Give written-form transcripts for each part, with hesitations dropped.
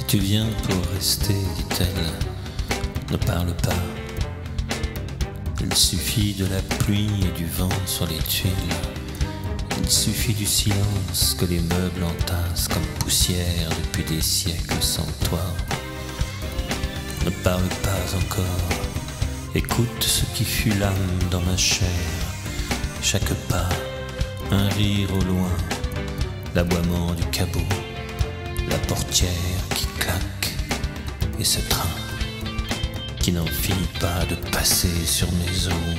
Tu viens pour rester, dit-elle, ne parle pas. Il suffit de la pluie et du vent sur les tuiles. Il suffit du silence que les meubles entassent comme poussière depuis des siècles sans toi. Ne parle pas encore, écoute ce qui fut l'âme dans ma chair. Chaque pas, un rire au loin, l'aboiement du cabot, la portière qui claque et ce train qui n'en finit pas de passer sur mes os.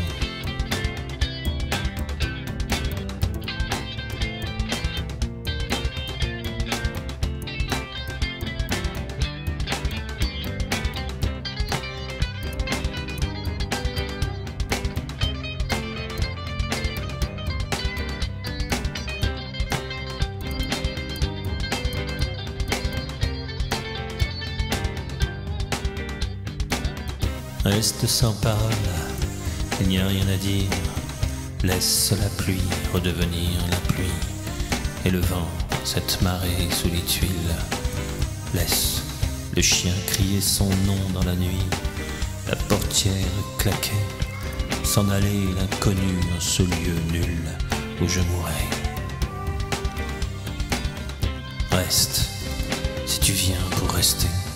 Reste sans parole, il n'y a rien à dire. Laisse la pluie redevenir la pluie, et le vent, cette marée sous les tuiles. Laisse le chien crier son nom dans la nuit, la portière claquer, s'en aller l'inconnu en ce lieu nul où je mourrai. Reste, si tu viens pour rester.